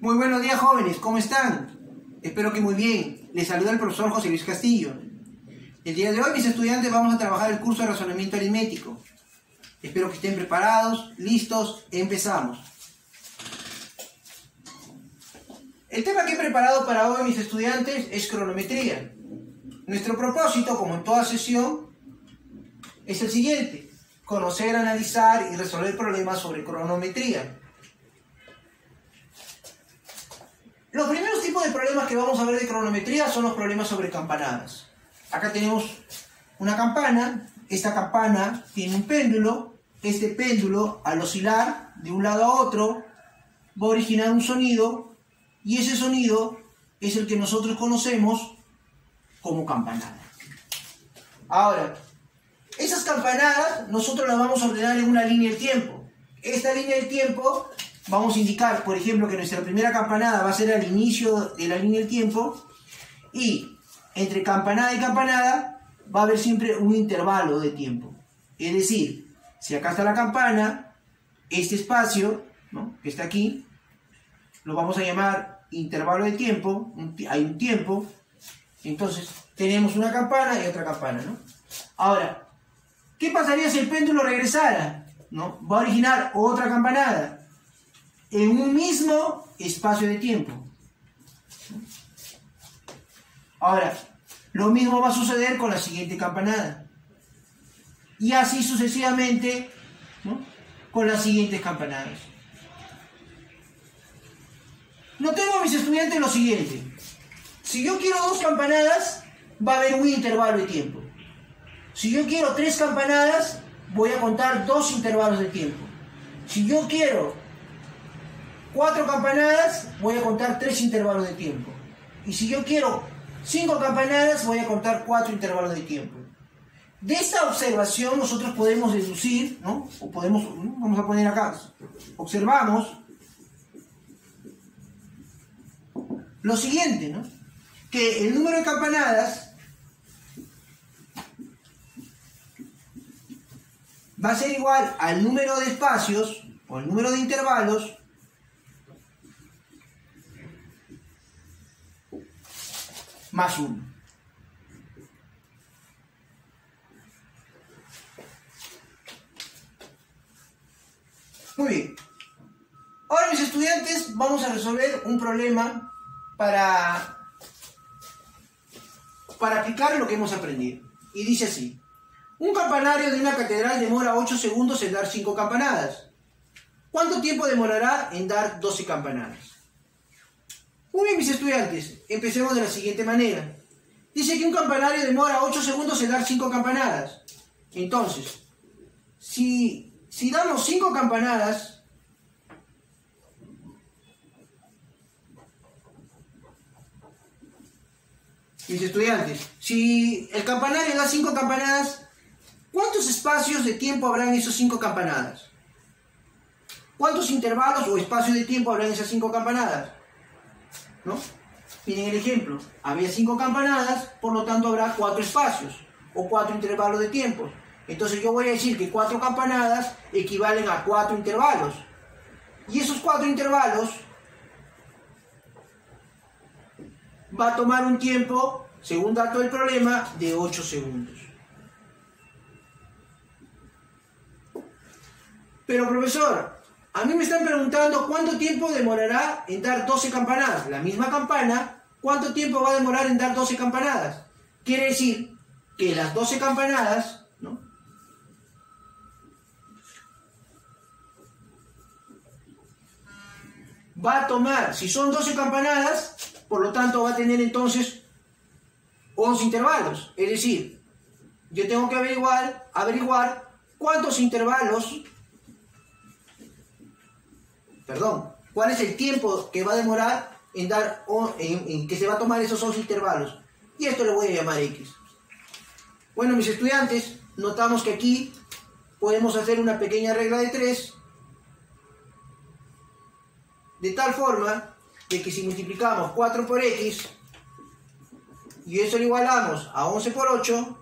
Muy buenos días, jóvenes, ¿cómo están? Espero que muy bien. Les saluda el profesor José Luis Castillo. El día de hoy, mis estudiantes, vamos a trabajar el curso de razonamiento aritmético. Espero que estén preparados, listos, empezamos. El tema que he preparado para hoy, mis estudiantes, es cronometría. Nuestro propósito, como en toda sesión, es el siguiente: conocer, analizar y resolver problemas sobre cronometría. Los primeros tipos de problemas que vamos a ver de cronometría son los problemas sobre campanadas. Acá tenemos una campana. Esta campana tiene un péndulo. Este péndulo, al oscilar de un lado a otro, va a originar un sonido, y ese sonido es el que nosotros conocemos como campanada. Ahora, esas campanadas nosotros las vamos a ordenar en una línea del tiempo. Esta línea del tiempo vamos a indicar, por ejemplo, que nuestra primera campanada va a ser al inicio de la línea del tiempo, y entre campanada y campanada va a haber siempre un intervalo de tiempo. Es decir, si acá está la campana, este espacio, ¿no?, que está aquí, lo vamos a llamar intervalo de tiempo. Hay un tiempo, entonces tenemos una campana y otra campana, ¿no? Ahora, ¿qué pasaría si el péndulo regresara? ¿No? Va a originar otra campanada en un mismo espacio de tiempo. Ahora, lo mismo va a suceder con la siguiente campanada. Y así sucesivamente, ¿no?, con las siguientes campanadas. Notemos, mis estudiantes, lo siguiente. Si yo quiero 2 campanadas, va a haber un intervalo de tiempo. Si yo quiero 3 campanadas, voy a contar 2 intervalos de tiempo. Si yo quiero 4 campanadas, voy a contar 3 intervalos de tiempo. Y si yo quiero 5 campanadas, voy a contar 4 intervalos de tiempo. De esta observación nosotros podemos deducir, ¿no? O podemos, vamos a poner acá, observamos lo siguiente, ¿no? Que el número de campanadas va a ser igual al número de espacios o el número de intervalos más 1. Muy bien. Ahora, mis estudiantes, vamos a resolver un problema para aplicar lo que hemos aprendido. Y dice así: un campanario de una catedral demora 8 segundos en dar 5 campanadas. ¿Cuánto tiempo demorará en dar 12 campanadas? Muy bien, mis estudiantes, empecemos de la siguiente manera. Dice que un campanario demora 8 segundos en dar 5 campanadas. Entonces, si damos 5 campanadas, mis estudiantes, si el campanario da 5 campanadas, ¿cuántos espacios de tiempo habrá en esos 5 campanadas? ¿Cuántos intervalos o espacios de tiempo habrá en esas 5 campanadas? ¿No? Miren el ejemplo. Había 5 campanadas, por lo tanto habrá 4 espacios o 4 intervalos de tiempo. Entonces yo voy a decir que 4 campanadas equivalen a 4 intervalos. Y esos 4 intervalos va a tomar un tiempo, según dato del problema, de 8 segundos. Pero, profesor, a mí me están preguntando cuánto tiempo demorará en dar 12 campanadas. La misma campana, ¿cuánto tiempo va a demorar en dar 12 campanadas? Quiere decir que las 12 campanadas, ¿no?, va a tomar, si son 12 campanadas, por lo tanto va a tener entonces 11 intervalos. Es decir, yo tengo que averiguar cuántos intervalos, cuál es el tiempo que va a demorar en que se va a tomar esos 11 intervalos. Y esto le voy a llamar X. Bueno, mis estudiantes, notamos que aquí podemos hacer una pequeña regla de 3, de tal forma de que si multiplicamos 4 por X y eso lo igualamos a 11 por 8,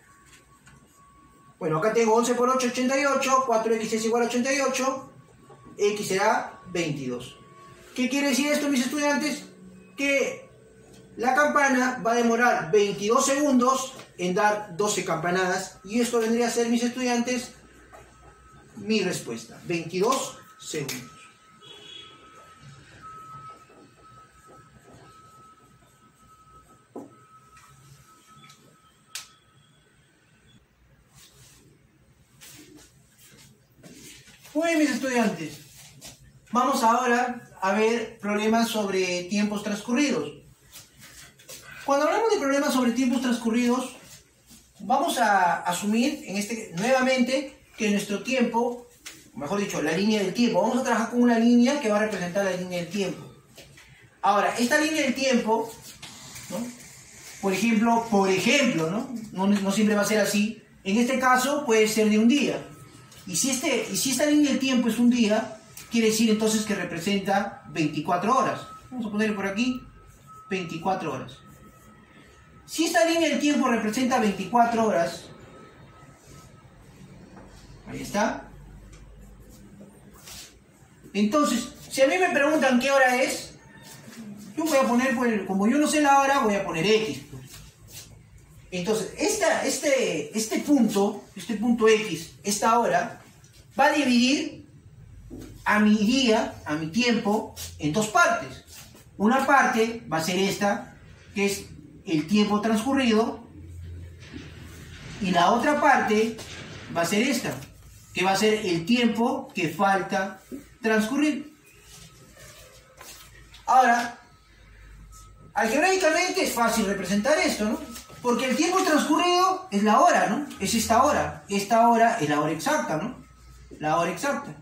bueno, acá tengo 11 por 8, 88, 4x es igual a 88, X será 22. ¿Qué quiere decir esto, mis estudiantes? Que la campana va a demorar 22 segundos en dar 12 campanadas. Y esto vendría a ser, mis estudiantes, mi respuesta. 22 segundos. Muy bien, mis estudiantes. Vamos ahora a ver problemas sobre tiempos transcurridos. Cuando hablamos de problemas sobre tiempos transcurridos, vamos a asumir nuevamente que nuestro tiempo, mejor dicho, la línea del tiempo, vamos a trabajar con una línea que va a representar la línea del tiempo. Ahora, esta línea del tiempo, ¿no? Por ejemplo, no siempre va a ser así. En este caso puede ser de un día. Y si esta línea del tiempo es un día, quiere decir entonces que representa 24 horas. Vamos a ponerle por aquí 24 horas. Si esta línea del tiempo representa 24 horas, ahí está. Entonces, si a mí me preguntan qué hora es, yo voy a poner, pues, como yo no sé la hora, voy a poner X. Entonces, este punto X, esta hora, va a dividir a mi día, a mi tiempo, en dos partes. Una parte va a ser esta, que es el tiempo transcurrido, y la otra parte va a ser esta, que va a ser el tiempo que falta transcurrir. Ahora, algebraicamente es fácil representar esto, ¿no? Porque el tiempo transcurrido es la hora, ¿no? Es esta hora. Esta hora es la hora exacta, ¿no? La hora exacta.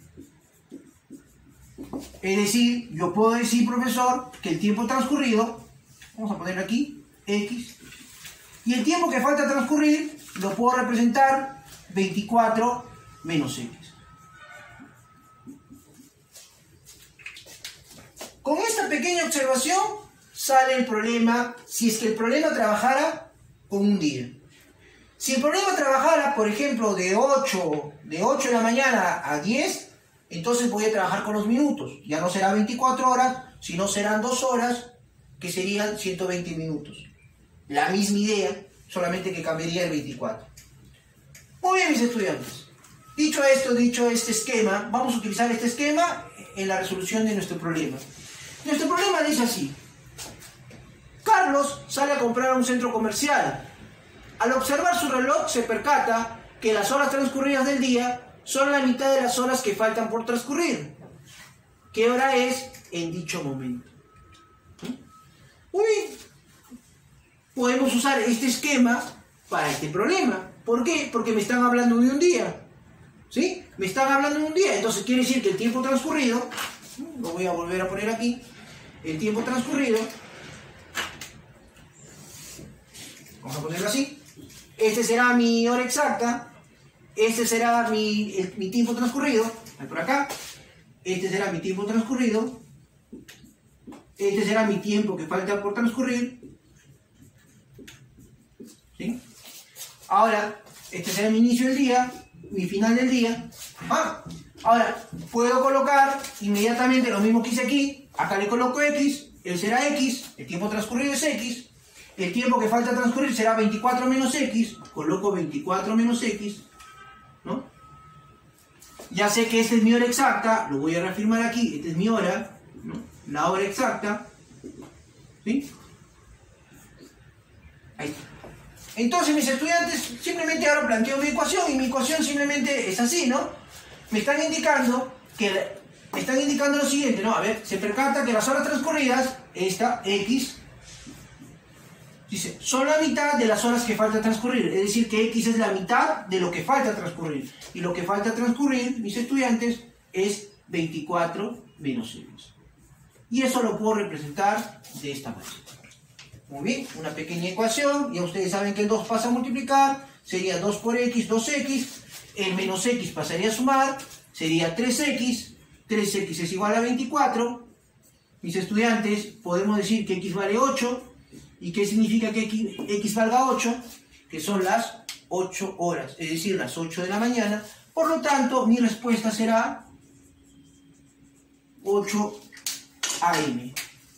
Es decir, yo puedo decir, profesor, que el tiempo transcurrido, vamos a poner aquí, X, y el tiempo que falta transcurrir lo puedo representar 24 menos X. Con esta pequeña observación sale el problema, si es que el problema trabajara con un día. Si el problema trabajara, por ejemplo, de 8 de la mañana a 10, entonces voy a trabajar con los minutos. Ya no será 24 horas, sino serán 2 horas, que serían 120 minutos. La misma idea, solamente que cambiaría el 24. Muy bien, mis estudiantes. Dicho este esquema, vamos a utilizar este esquema en la resolución de nuestro problema. Nuestro problema dice así. Carlos sale a comprar a un centro comercial. Al observar su reloj se percata que las horas transcurridas del día son la mitad de las horas que faltan por transcurrir. ¿Qué hora es en dicho momento? Muy bien. Podemos usar este esquema para este problema. ¿Por qué? Porque me están hablando de un día. ¿Sí? Me están hablando de un día. Entonces quiere decir que el tiempo transcurrido, lo voy a volver a poner aquí, el tiempo transcurrido, vamos a ponerlo así, este será mi hora exacta, este será mi tiempo transcurrido, por acá, este será mi tiempo transcurrido, este será mi tiempo que falta por transcurrir, ¿sí? Ahora, este será mi inicio del día, mi final del día. Ahora, puedo colocar inmediatamente lo mismo que hice aquí, acá le coloco X, él será X, el tiempo transcurrido es X, el tiempo que falta transcurrir será 24 menos X, coloco 24 menos X, ¿no? Ya sé que esta es mi hora exacta, lo voy a reafirmar aquí, esta es mi hora, ¿no? La hora exacta, ¿sí? Ahí está. Entonces, mis estudiantes, simplemente ahora planteo mi ecuación, y mi ecuación simplemente es así, ¿no? Me están indicando lo siguiente, ¿no? A ver, se percata que las horas transcurridas, esta X, dice, son la mitad de las horas que falta transcurrir. Es decir, que X es la mitad de lo que falta transcurrir. Y lo que falta transcurrir, mis estudiantes, es 24 menos X. Y eso lo puedo representar de esta manera. Muy bien, una pequeña ecuación. Ya ustedes saben que el 2 pasa a multiplicar. Sería 2 por X, 2X. El menos X pasaría a sumar. Sería 3X. 3X es igual a 24. Mis estudiantes, podemos decir que X vale 8. ¿Y qué significa que X valga 8? Que son las 8 horas, es decir, las 8 de la mañana. Por lo tanto, mi respuesta será 8 AM.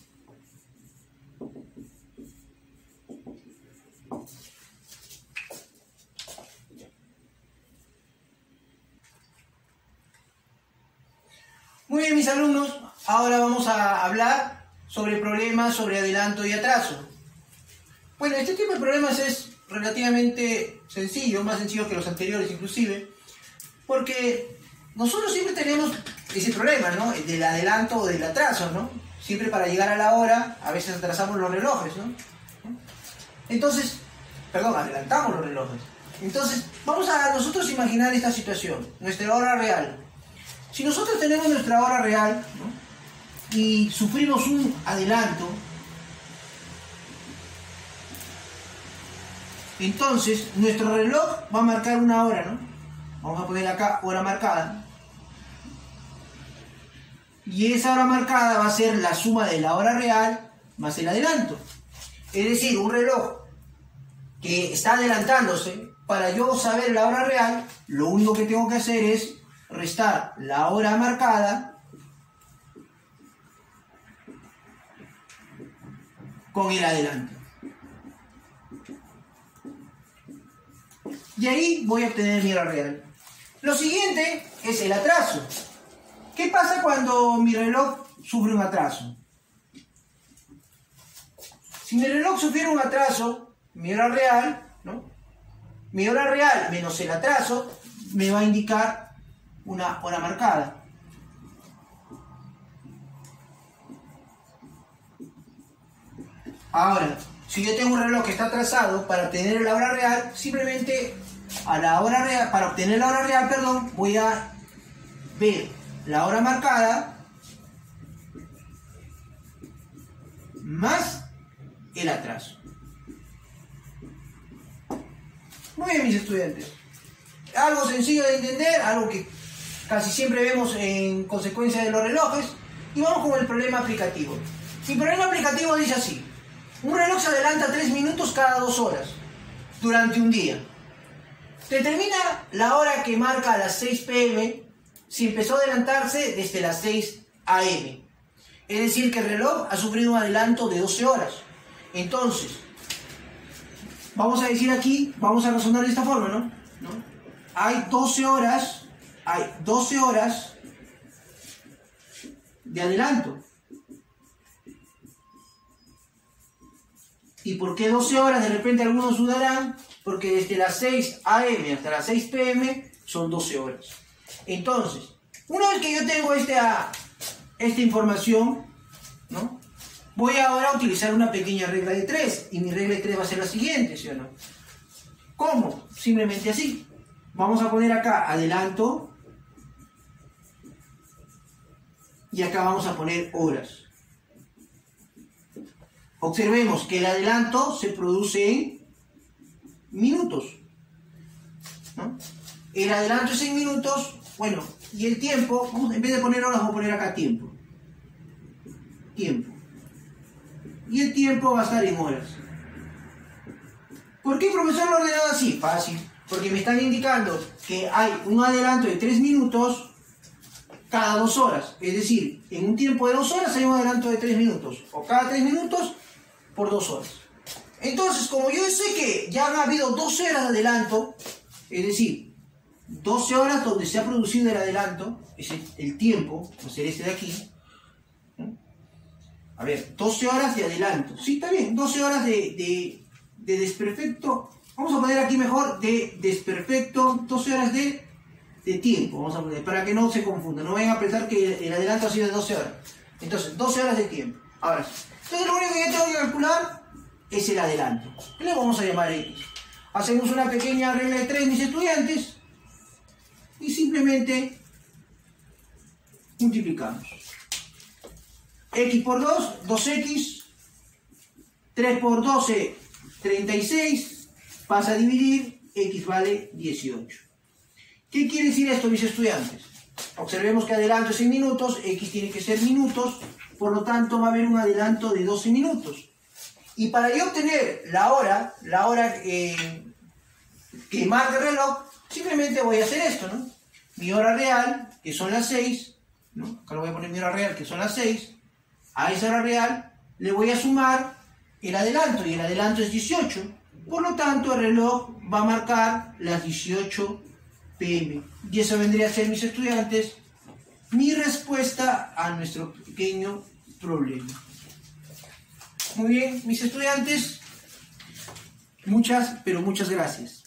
Muy bien, mis alumnos, ahora vamos a hablar sobre problemas sobre adelanto y atraso. Bueno, este tipo de problemas es relativamente sencillo, más sencillo que los anteriores inclusive, porque nosotros siempre tenemos ese problema, ¿no? Del adelanto o del atraso, ¿no? Siempre para llegar a la hora, a veces atrasamos los relojes, ¿no? Entonces, adelantamos los relojes. Entonces, vamos a nosotros imaginar esta situación, nuestra hora real. Si nosotros tenemos nuestra hora real, ¿no? Y sufrimos un adelanto, entonces nuestro reloj va a marcar una hora, ¿no? Vamos a poner acá hora marcada. Y esa hora marcada va a ser la suma de la hora real más el adelanto. Es decir, un reloj que está adelantándose, para yo saber la hora real, lo único que tengo que hacer es restar la hora marcada con el adelanto. Y ahí voy a obtener mi hora real. Lo siguiente es el atraso. ¿Qué pasa cuando mi reloj sufre un atraso? Si mi reloj sufriera un atraso, mi hora real, ¿no? Mi hora real menos el atraso me va a indicar una hora marcada. Ahora, si yo tengo un reloj que está atrasado, para obtener la hora real, simplemente a la hora real, para obtener la hora real, perdón, voy a ver la hora marcada más el atraso. Muy bien, mis estudiantes. Algo sencillo de entender, algo que casi siempre vemos en consecuencia de los relojes. Y vamos con el problema aplicativo. Mi problema aplicativo dice así: un reloj se adelanta 3 minutos cada 2 horas durante un día. Determina la hora que marca a las 6 p.m. si empezó a adelantarse desde las 6 a.m. Es decir, que el reloj ha sufrido un adelanto de 12 horas. Entonces, vamos a decir aquí, vamos a razonar de esta forma, ¿no? Hay 12 horas de adelanto. ¿Y por qué 12 horas? De repente algunos dudarán, porque desde las 6 a.m. hasta las 6 p.m. son 12 horas. Entonces, una vez que yo tengo esta información, ¿no? Voy ahora a utilizar una pequeña regla de 3, y mi regla de 3 va a ser la siguiente, ¿sí o no? ¿Cómo? Simplemente así. Vamos a poner acá adelanto, y acá vamos a poner horas. Observemos que el adelanto se produce en minutos, ¿no? El adelanto es en minutos, bueno, y el tiempo, en vez de poner horas, vamos a poner acá tiempo. Y el tiempo va a estar en horas. ¿Por qué, profesor, lo he ordenado así? Fácil, porque me están indicando que hay un adelanto de 3 minutos cada 2 horas. Es decir, en un tiempo de 2 horas hay un adelanto de 3 minutos. O cada 3 minutos por 2 horas. Entonces, como yo sé que ya han habido 12 horas de adelanto, es decir, 12 horas donde se ha producido el adelanto, es el tiempo, va a ser este de aquí. A ver, 12 horas de adelanto. Sí, está bien, 12 horas de desperfecto. Vamos a poner aquí mejor de desperfecto, 12 horas de tiempo. Vamos a poner, para que no se confunda. No vayan a pensar que el adelanto ha sido de 12 horas. Entonces, 12 horas de tiempo. Ahora sí. Entonces, lo único que yo tengo que calcular es el adelanto. Le vamos a llamar X. Hacemos una pequeña regla de 3, mis estudiantes. Y simplemente multiplicamos. X por 2, 2X. 3 por 12, 36. Pasa a dividir. X vale 18. ¿Qué quiere decir esto, mis estudiantes? Observemos que adelanto es en minutos. X tiene que ser minutos. Por lo tanto, va a haber un adelanto de 12 minutos. Y para yo obtener la hora que marca el reloj, simplemente voy a hacer esto, ¿no? Mi hora real, que son las 6, ¿no? Acá lo voy a poner mi hora real, que son las 6. A esa hora real le voy a sumar el adelanto, y el adelanto es 18. Por lo tanto, el reloj va a marcar las 18 p.m. Y esa vendría a ser, mis estudiantes, mi respuesta a nuestro pequeño problema. Muy bien, mis estudiantes, muchas, pero muchas gracias.